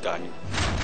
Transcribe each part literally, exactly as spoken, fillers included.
干预。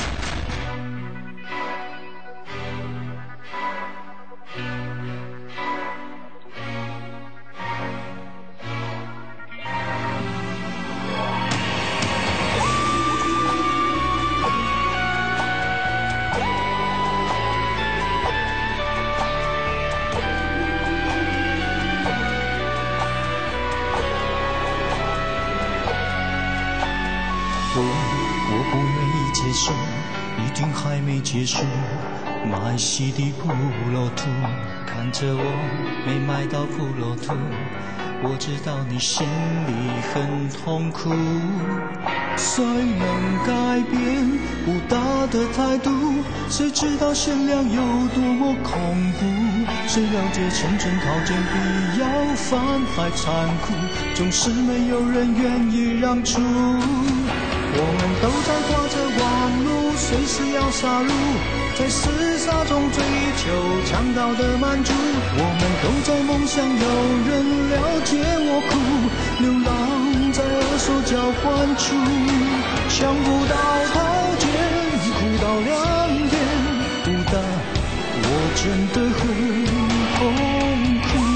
我不愿意接受，一定还没结束。埋西的普罗图，看着我没埋到普罗图，我知道你心里很痛苦。谁能改变不大的态度？谁知道善良有多么恐怖？谁了解成真靠近比要饭还残酷？总是没有人愿意让出。我们都在挂着弯路，随时要杀戮，在厮杀中追求强盗的满足。我们都在梦想有人了解我苦，流浪在二手交换处，抢不到套件，哭到两点不大，我真的很痛苦。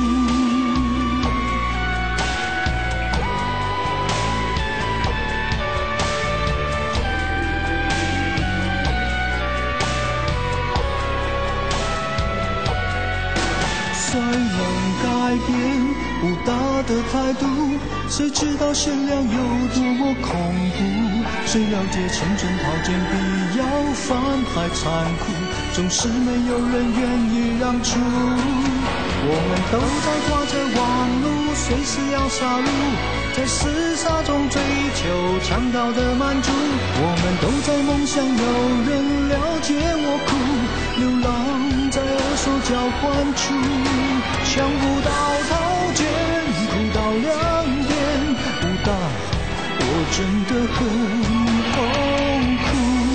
谁能改变不大的态度？谁知道善良有多么恐怖？谁了解成真套件比要饭还残酷？总是没有人愿意让出。我们都在挂着弯路，随时要杀戮，在厮杀中追求强盗的满足。我们都在梦想有人了解我苦，流浪在二手交换处，抢不到套件，哭到两点不大，我真的很痛苦。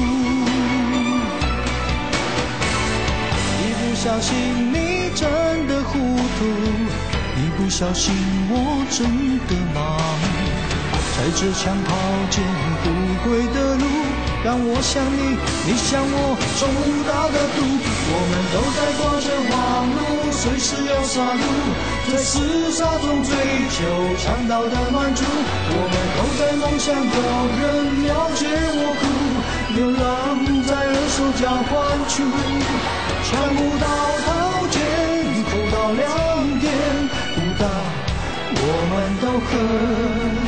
一不小心你真的糊涂，一不小心我真的忙，在这抢跑间不归的路，让我想你，你想我，中不到的毒。我们都在挂着弯路，随时要杀戮，在厮杀中追求强盗的满足。我们都在梦想有人了解我苦，流浪在二手交换处，抢不到套件，哭到两点不大，我们都很